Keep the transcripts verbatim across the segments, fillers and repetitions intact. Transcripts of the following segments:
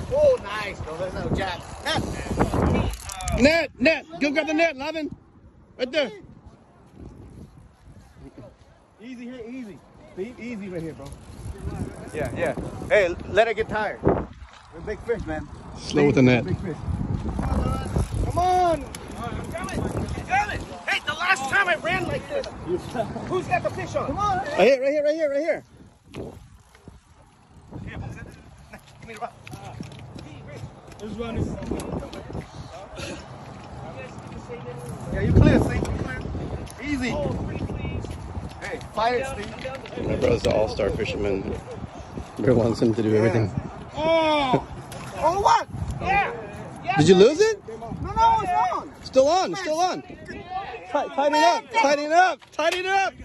Oh, nice, bro. There's no jack. Net. Net, net. Go grab the net, Lavin. Right there. Easy here, easy. See? Easy right here, bro. Yeah, yeah. Hey, let it get tired. We're big fish, man. Slow with the net. Big fish. Come on. I'm coming. I'm coming. Hey, the last time I ran like this, who's got the fish on? Come on. Right here, right here, right here, right here. Give me the rock. Let's run this. Yeah, you clear, Steve. You clear. Easy. Hey, fight it, Steve. My brother's an all-star fisherman. Bear wants him to do everything. Oh! Oh, what? Yeah. Yeah. Did you lose it? No, no, it's on. Still on, still on. Tight, tighten it up, tighten it up, tighten it up.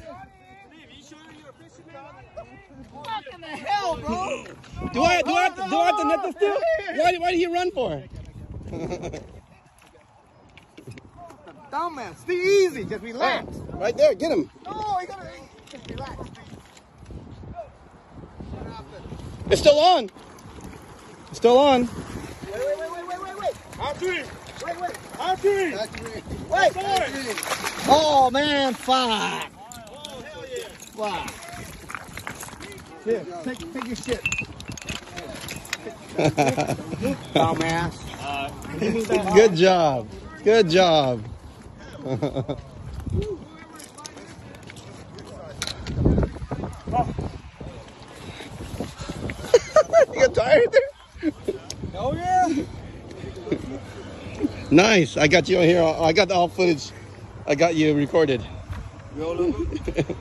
What in the hell, bro? Do I, do I, have to, do I have to net this too? Why, why did he run for? Dumbass. Stay easy. Just relax. Right there, get him. No, you gotta just relax. It's still on. It's still on. Wait, wait, wait, wait, wait, wait, wait. Archery. Wait, wait. Archery. Wait. Oh, man, fuck. Oh, hell yeah. Fuck. Here, take, take your shit. Dumbass. Uh, Good job. Good job. You got tired there? Oh, yeah. Nice. I got you on here. I got all footage. I got you recorded. Roll over.